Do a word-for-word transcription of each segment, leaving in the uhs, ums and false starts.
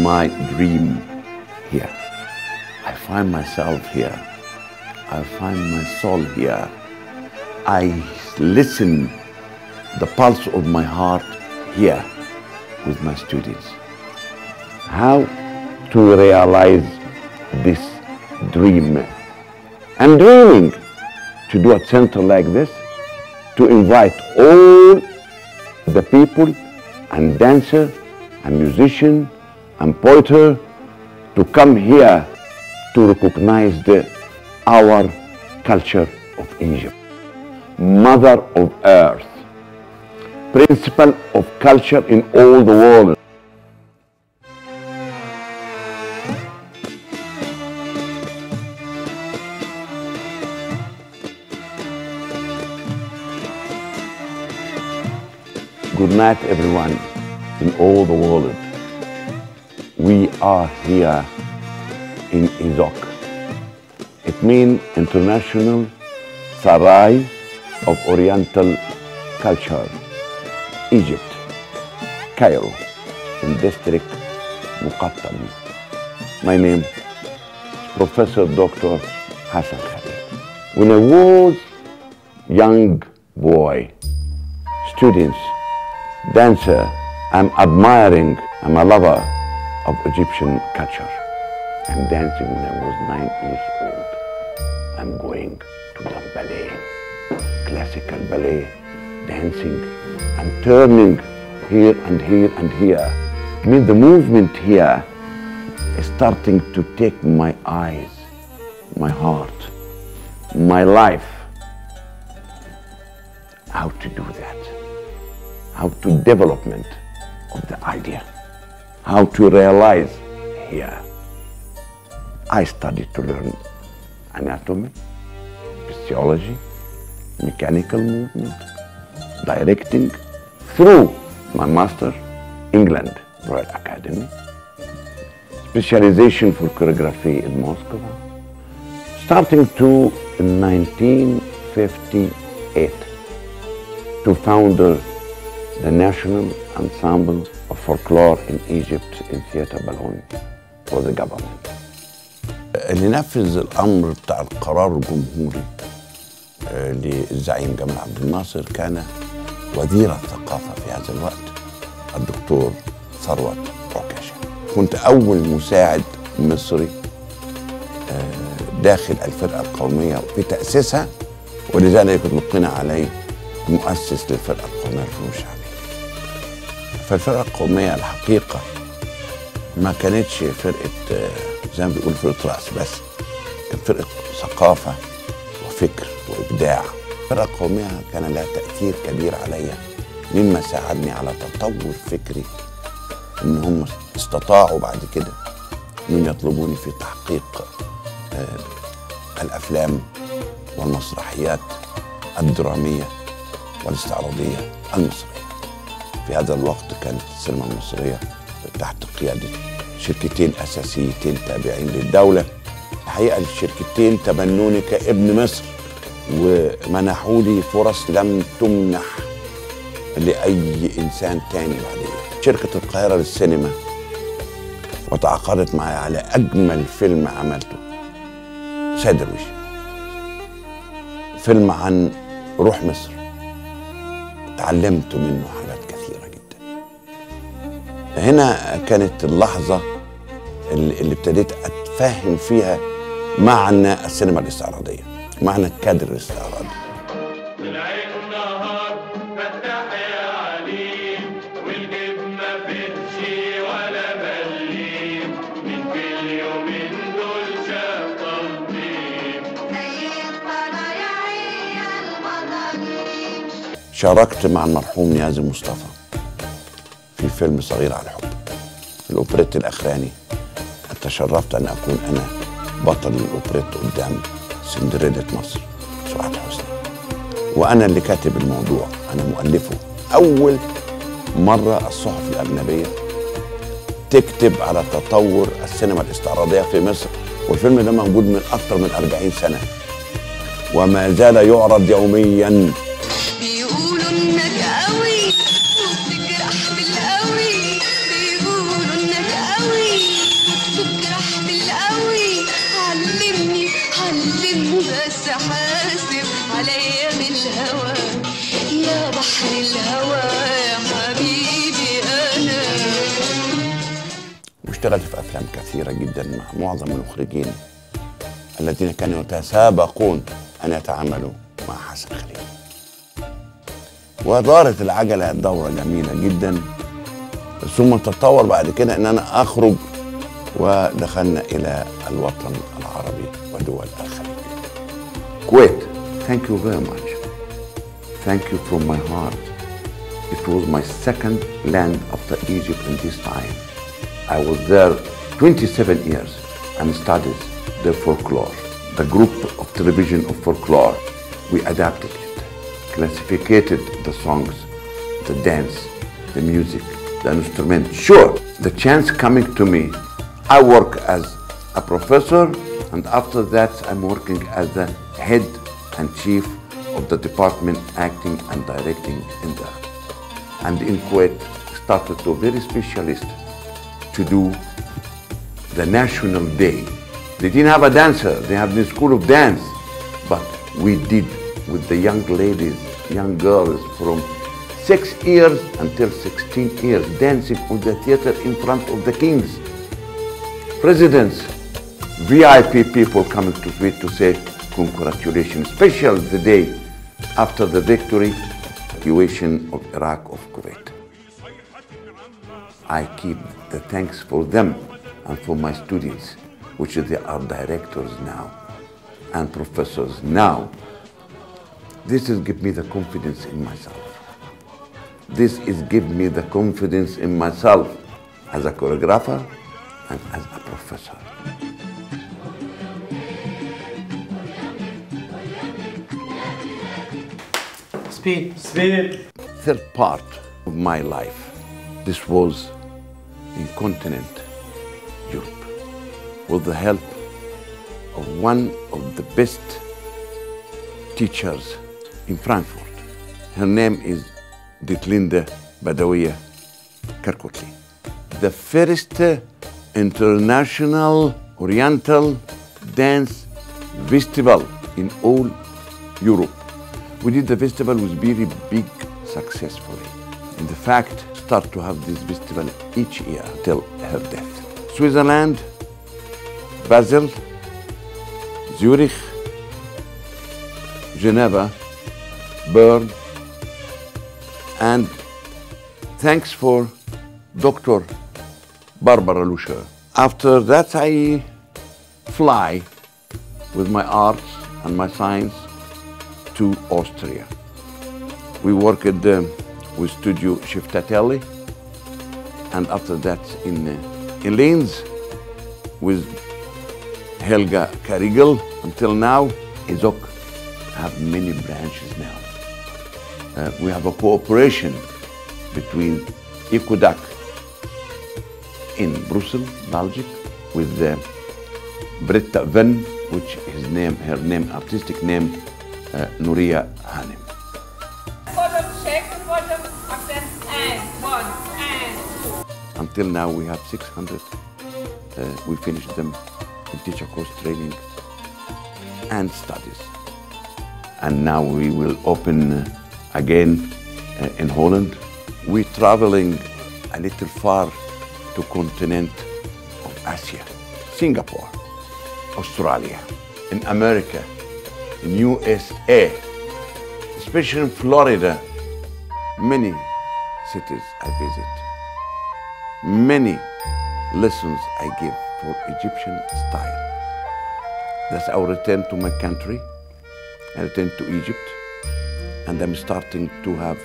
my dream here. I find myself here. I find my soul here. I listen the pulse of my heart here with my students. How to realize this dream? I'm dreaming to do a center like this, to invite all the people and dancer and musician and poeter to come here to recognize the, our culture of Egypt. Mother of Earth, principle of culture in all the world. Good night, everyone in all the world. We are here in Izok. It means International Sarai of Oriental Culture, Egypt, Cairo, in district Muqattam. My name is Professor Doctor Hassan Khalid. When I was young boy, students, dancer, I'm admiring, I'm a lover of Egyptian culture. I'm dancing when I was nine years old. I'm going to the ballet, classical ballet, dancing and turning here and here and here. I mean, the movement here is starting to take my eyes, my heart, my life. How to do that? How to development of the idea, how to realize here. I studied to learn anatomy, physiology, mechanical movement, directing through my master, England Royal Academy, specialization for choreography in Moscow, starting to in nineteen fifty-eight to founder the National Ensemble of Folklore in Egypt in Theater Balloon for the government. اللي نفذ الأمر بتاع القرار الجمهوري للزعيم جمال عبد الناصر كان وزير الثقافة في هذا الوقت الدكتور ثروت عكاشة. كنت أول مساعد مصري داخل الفرقة القومية في تأسيسها، ولذلك يطلقنا عليه مؤسس للفرقة القومية للفنون الشعبية. فالفرقة القومية الحقيقة ما كانتش فرقة زي ما بيقول فرقة رأس بس، كانت فرقة ثقافة وفكر وإبداع. الفرقة القومية كان لها تأثير كبير عليا، مما ساعدني على تطور فكري، إن هم استطاعوا بعد كده إنهم يطلبوني في تحقيق الأفلام والمسرحيات الدرامية والاستعراضية المصرية. في هذا الوقت كانت السينما المصرية تحت قيادة شركتين أساسيتين تابعين للدولة. الحقيقة الشركتين تبنوني كابن مصر ومنحوا لي فرص لم تمنح لأي إنسان تاني بعدين. شركة القاهرة للسينما وتعاقدت معي على أجمل فيلم عملته، سيد درويش، فيلم عن روح مصر. تعلمت منه حاجات كثيرة جدا. هنا كانت اللحظة اللي ابتديت أتفهم فيها معنى السينما الاستعراضية، معنى الكادر الاستعراضي. شاركت مع المرحوم نيازي مصطفى في فيلم صغير على الحب، الأوبريت الأخراني. تشرفت أن أكون أنا بطل الأوبريت قدام سندريلا مصر سعاد حسني، وأنا اللي كاتب الموضوع، أنا مؤلفه. أول مرة الصحف الأجنبية تكتب على تطور السينما الاستعراضية في مصر، والفيلم ده موجود من أكثر من أربعين سنة وما زال يعرض يومياً. وبتجرح بالقوي، بيقولوا انك قوي اشتغلت في أفلام كثيرة جدا مع معظم المخرجين الذين كانوا يتسابقون أن يتعاملوا مع حسن خليل. ودارت العجلة دورة جميلة جدا، ثم تطور بعد كده ان انا اخرج ودخلنا الى الوطن العربي ودول الخليج. Kuwait, thank you very much. Thank you from my heart. It was my second land after Egypt in this time. I was there twenty-seven years and studied the folklore, the group of television of folklore. We adapted it, classificated the songs, the dance, the music, the instrument. Sure, the chance coming to me, I work as a professor, and after that I'm working as the head and chief of the department acting and directing in there. And in Kuwait, started to very specialist to do the national day. They didn't have a dancer, they have the school of dance, but we did with the young ladies, young girls from six years until sixteen years, dancing on the theater in front of the kings, presidents, V I P people coming to Kuwait to say congratulations, especially the day after the victory, evacuation of Iraq of Kuwait. I keep the thanks for them and for my students, which they are directors now and professors now. This is give me the confidence in myself. This is give me the confidence in myself as a choreographer and as a professor. Speed, speed. Third part of my life, this was in continent Europe, with the help of one of the best teachers in Frankfurt. Her name is Ditlinde Badawiya Karkotli. The first international Oriental dance festival in all Europe. We did the festival with very big successfully. In the fact, start to have this festival each year till her death. Switzerland, Basel, Zurich, Geneva, Bern, and thanks for Doctor Barbara Luscher. After that, I fly with my arts and my science to Austria. We worked uh, with Studio Shiftatelli, and after that in, uh, in Linz with Helga Karigel. Until now, Izok have many branches now. Uh, we have a cooperation between Ecodac in Brussels, Belgium, with uh, Britta Venn, which his name, her name, artistic name, uh, Nuria Hanem. Bottom check, bottom accent, and one, and two. Until now, we have six hundred. Uh, we finished them in teacher course training and studies. And now we will open uh, again uh, in Holland. We're traveling a little far to continent of Asia, Singapore, Australia, in America, in U S A, especially in Florida. Many cities I visit, many lessons I give for Egyptian style. That's our return to my country. I return to Egypt, and I'm starting to have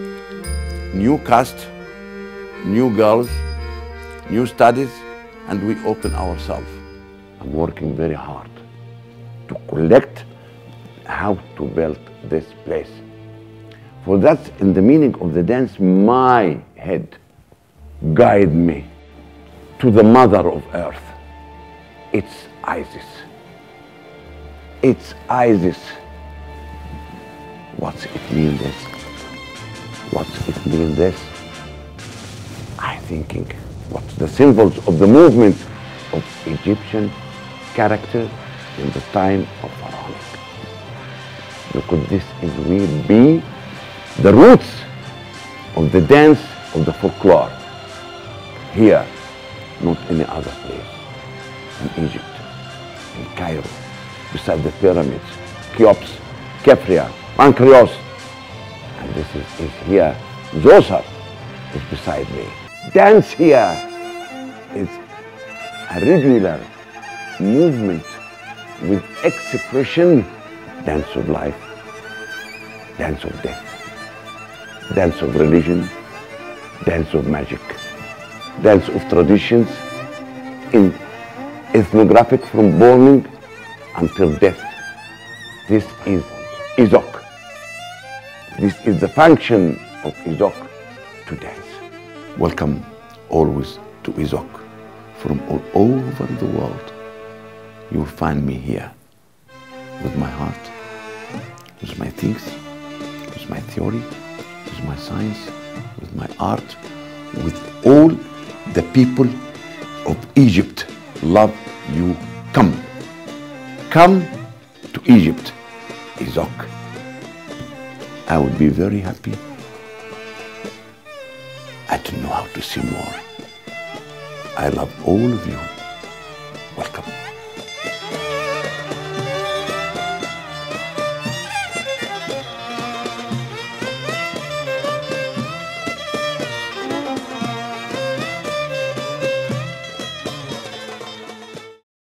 new cast, new girls, new studies, and we open ourselves. I'm working very hard to collect how to build this place. For that, in the meaning of the dance, my head guide me to the mother of earth. It's Isis. It's Isis. What's it mean this? What's it mean this? I'm thinking, what's the symbols of the movement of Egyptian character in the time of Pharaonic? Because this is will be the roots of the dance of the folklore here not any other place. In Egypt, in Cairo, beside the pyramids, Cheops, Kefria, Pancreos. And this is, is here. Zoser is beside me. Dance here is a regular movement with expression. Dance of life, dance of death, dance of religion, dance of magic, dance of traditions, in ethnographic from born until death. This is Izok. This is the function of Izok, to dance. Welcome always to Izok. From all over the world, you will find me here with my heart, with my things, with my theory, with my science, with my art, with all the people of Egypt. Love you. Come. Come to Egypt, Izok. I would be very happy. I don't know how to say more. I love all of you.